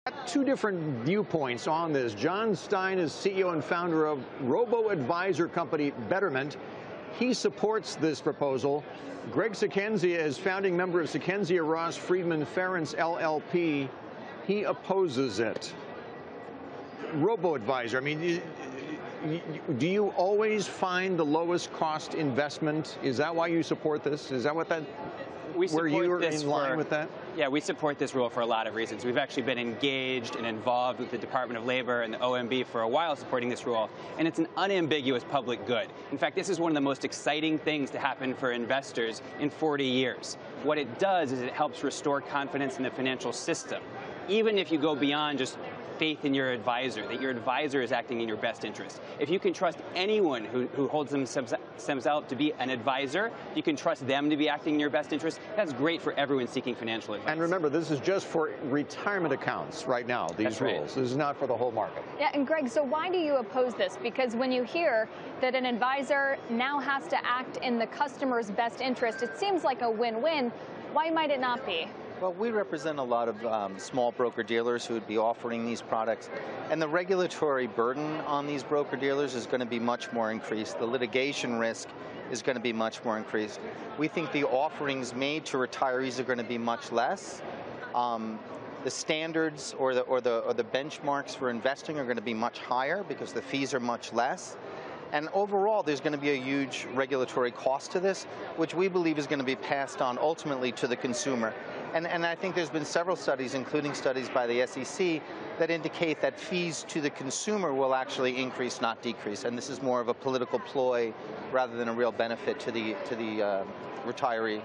Got two different viewpoints on this. John Stein is CEO and founder of robo-advisor company Betterment. He supports this proposal. Greg Sichenzia is founding member of Sichenzia Ross Friedman Ferentz LLP. He opposes it. Robo-advisor, I mean, do you always find the lowest cost investment? Is that why you support this? Is that what that, where you're in line with that? Yeah, we support this rule for a lot of reasons. We've actually been engaged and involved with the Department of Labor and the OMB for a while supporting this rule, and it's an unambiguous public good. In fact, this is one of the most exciting things to happen for investors in 40 years. What it does is it helps restore confidence in the financial system, even if you go beyond just faith in your advisor, that your advisor is acting in your best interest. If you can trust anyone who holds themselves out to be an advisor, you can trust them to be acting in your best interest. That's great for everyone seeking financial advice. And remember, this is just for retirement accounts right now, these rules. Right. This is not for the whole market. Yeah, and Greg, so why do you oppose this? Because when you hear that an advisor now has to act in the customer's best interest, it seems like a win-win. Why might it not be? Well, we represent a lot of small broker-dealers who would be offering these products, and the regulatory burden on these broker-dealers is going to be much more increased. The litigation risk is going to be much more increased. We think the offerings made to retirees are going to be much less. The standards or the benchmarks for investing are going to be much higher because the fees are much less. And overall, there's going to be a huge regulatory cost to this, which we believe is going to be passed on ultimately to the consumer. And I think there's been several studies, including studies by the SEC, that indicate that fees to the consumer will actually increase, not decrease. And this is more of a political ploy rather than a real benefit to the retiree.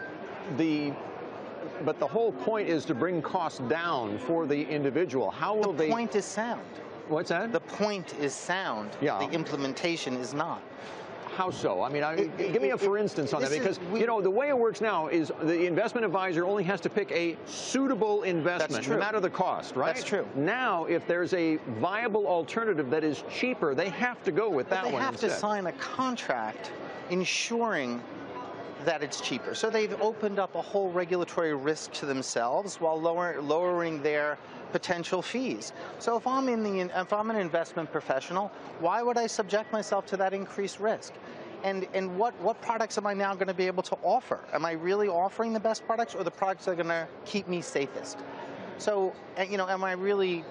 But the whole point is to bring costs down for the individual. How will they? The point is sound. What's that? The point is sound. Yeah. The implementation is not. How so? I mean, give me a for instance on that, because you know the way it works now is the investment advisor only has to pick a suitable investment, no matter the cost, right? That's true. Now, if there's a viable alternative that is cheaper, they have to go with that one. They have to sign a contract ensuring that it's cheaper. So they've opened up a whole regulatory risk to themselves while lowering their potential fees. So if I'm an investment professional, why would I subject myself to that increased risk? And what products am I now going to be able to offer? Am I really offering the best products or the products that are going to keep me safest? So, you know, am I really,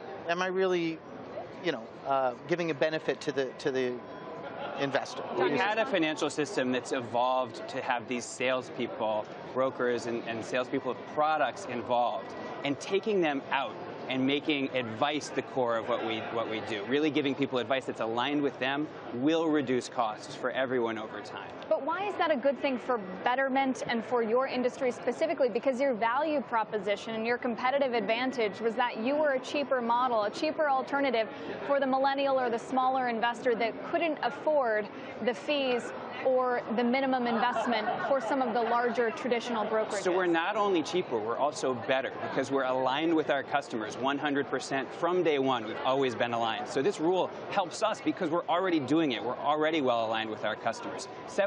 you know, giving a benefit to the investor? We had a financial system that's evolved to have these salespeople, brokers, and salespeople of products involved, and taking them out and making advice the core of what we do. Really giving people advice that's aligned with them will reduce costs for everyone over time. But why is that a good thing for Betterment and for your industry specifically? Because your value proposition and your competitive advantage was that you were a cheaper model, a cheaper alternative for the millennial or the smaller investor that couldn't afford the fees or the minimum investment for some of the larger traditional brokerages. So we're not only cheaper, we're also better because we're aligned with our customers 100% from day one. We've always been aligned. So this rule helps us because we're already doing it. We're already well aligned with our customers.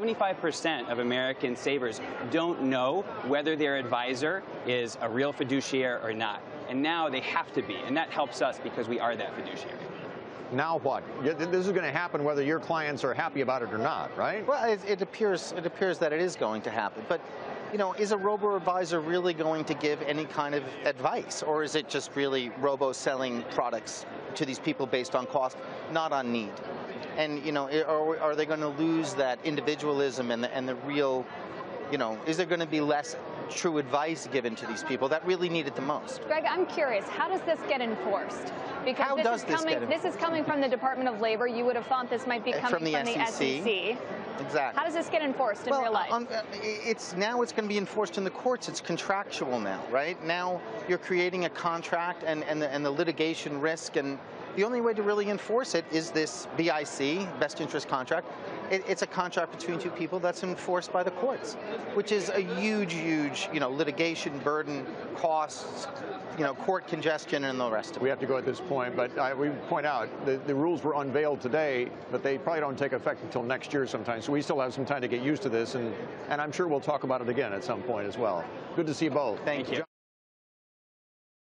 75% of American savers don't know whether their advisor is a real fiduciary or not. And now they have to be. And that helps us because we are that fiduciary. Now what? This is going to happen whether your clients are happy about it or not, right? Well, it appears that it is going to happen. But, you know, is a robo-advisor really going to give any kind of advice? Or is it just really robo-selling products to these people based on cost, not on need? And, you know, are they going to lose that individualism and the real, you know, is there going to be less true advice given to these people that really need it the most? Greg, I'm curious, how does this get enforced? Because this is coming from the Department of Labor. You would have thought this might be coming from the SEC. Exactly. How does this get enforced in real life? It's going to be enforced in the courts. It's contractual now, right? Now you're creating a contract and the litigation risk, and the only way to really enforce it is this BIC, best interest contract. It's a contract between two people that's enforced by the courts, which is a huge, you know, litigation burden, costs, you know, court congestion, and the rest of it. We have to go at this point, but we point out the rules were unveiled today, but they probably don't take effect until next year sometime. So we still have some time to get used to this, and I'm sure we'll talk about it again at some point as well. Good to see you both. Thank you.